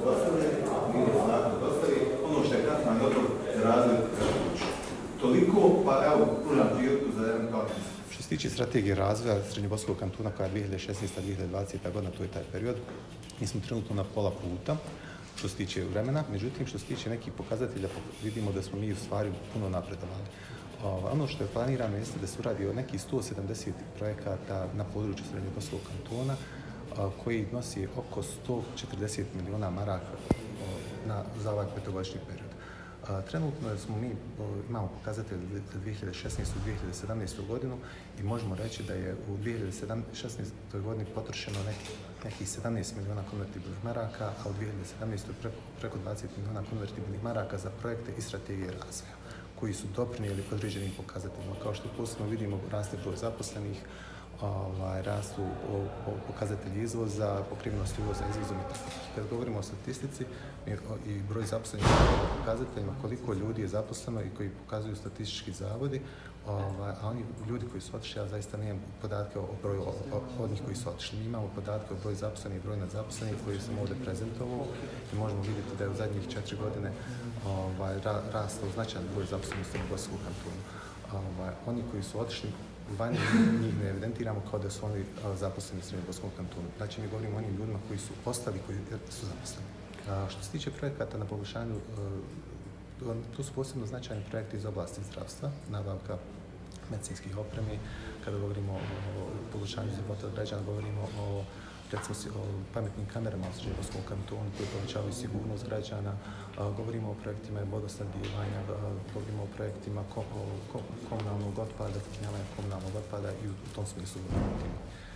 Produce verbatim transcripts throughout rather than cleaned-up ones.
dostavljeni, nije zakon dostavi, ono što je nacionalni odbor za razvoj odlučio. Toliko, pa evo, pružam priliku za eventualno. Što se tiče strategije razvoja Srednjobosanskog kantona koja je dvije hiljade šesnaesta do dvije hiljade dvadeseta godina, to je taj period, mi smo trenutno na pola puta što se tiče vremena, međutim što se tiče nekih pokazatelja vidimo da smo mi u stvari puno napredovali. Ono što je planirano jeste da se uradi nekih sto sedamdeset projekata na području Srednjobosanskog kantona koji nosi oko sto četrdeset miliona maraka na, za ovaj petogodišnji period. Trenutno smo mi imamo pokazatelj za dvije hiljade šesnaestu do dvije hiljade sedamnaestu godinu i možemo reći da je u dvije hiljade šesnaestoj godini potrošeno nekih, nekih sedamnaest miliona konvertibilnih maraka, a u dvije hiljade sedamnaestoj preko, preko dvadeset miliona konvertibilnih maraka za projekte i strategije razvoja koji su doprinijeli određenim pokazateljima. Kao što posebno vidimo, raste broj zaposlenih, ovaj, rastu o, o pokazatelji izvoza, pokrivenost uvoza izvozom i tako. Kad govorimo o statistici i broj zaposlenih pokazateljima, koliko ljudi je zaposleno i koji pokazuju statistički zavodi, ovaj, a oni ljudi koji su otišli, ja zaista nemam podatke o broju od njih koji su otišli. Mi imamo podatke o broju zaposlenih i broju nadzaposlenih koji sam ovdje prezentovao i možemo vidjeti da je u zadnjih četiri godine ovaj, ra, rastao značajan broj zaposlenih u Srednjobosanskom kantonu. Ovaj, oni koji su otišli vani, njih ne evidentiramo kao da su oni zaposleni u Srednjobosanskom kantonu. Znači, mi govorimo o onim ljudima koji su ostali, koji su zaposleni. A, što se tiče projekata na poboljšanju, tu su posebno značajni projekti iz oblasti zdravstva, nabavka medicinskih opremi. Kada govorimo o poboljšanju života građana, govorimo o, recimo, o pametnim kamerama u Srednjobosanskom kantonu koji povećavaju sigurnost građana, a, govorimo o projektima vodosnabdijevanja, govorimo o projektima ko, o, ko, komunalnog otpada, zbrinjavanja komunalnog otpada i u, u tom smislu govorimo.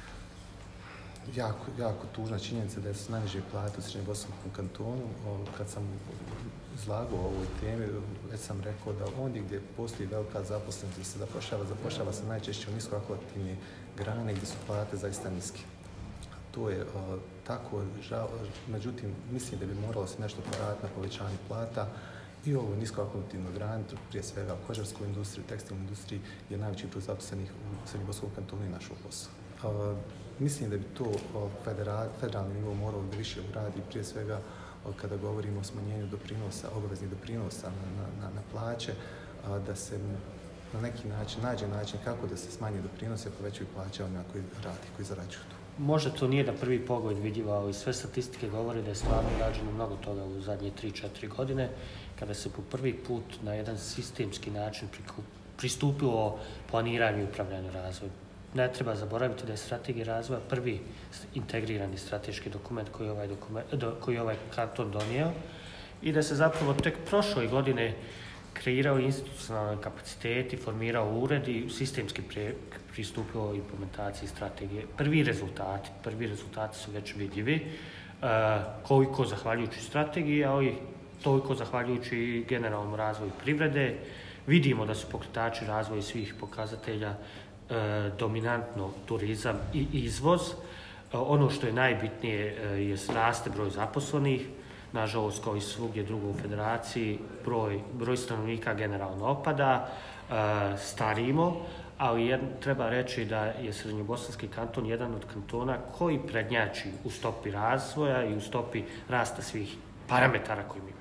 Jako, jako tužna činjenica da su najniže plate u Srednjobosanskom kantonu. Kad sam izlagao o ovoj temi, već sam rekao da ondje gdje postoji velika zaposlenost, gdje se zapošljava, zapošljava se najčešće u niskoakvativne grane gdje su plate zaista niske. To je o, tako, žal, međutim, mislim da bi moralo se nešto poraditi na povećanju plata i ovo niskoakvativno grane, prije svega u kožarskoj industriji, tekstilnoj industriji, je najveći broj zaposlenih u Srednjobosanskom kantonu i našao posao. O, Mislim da bi to federalni nivo moralo da više uradi, prije svega kada govorimo o smanjenju doprinosa, obaveznih doprinosa na, na, na plaće, da se na neki način nađe način kako da se smanje doprinose i povećaju plaće onima koji radi, koji zarađuju to. Možda to nije na prvi pogled vidljivo, ali sve statistike govore da je stvarno rađeno mnogo toga u zadnje tri četiri godine, kada se po prvi put na jedan sistemski način pristupilo planiranju i upravljanju razvoja. Ne treba zaboraviti da je strategija razvoja prvi integrirani strateški dokument koji je ovaj, dokument, koji je ovaj kanton donio i da se zapravo tek prošle godine kreirao institucionalne kapaciteti, formirao ured i sistemski pre, pristupio implementaciji strategije. Prvi rezultati, prvi rezultati su već vidljivi, uh, koliko zahvaljujući strategiji, ali toliko zahvaljujući generalnom razvoju privrede. Vidimo da su pokretači razvoja svih pokazatelja dominantno turizam i izvoz. Ono što je najbitnije je raste broj zaposlenih, nažalost kao i svugdje drugo u federaciji, broj, broj stanovnika generalno opada, starimo, ali jed, treba reći da je Srednjobosanski kanton jedan od kantona koji prednjači u stopi razvoja i u stopi rasta svih parametara koji mi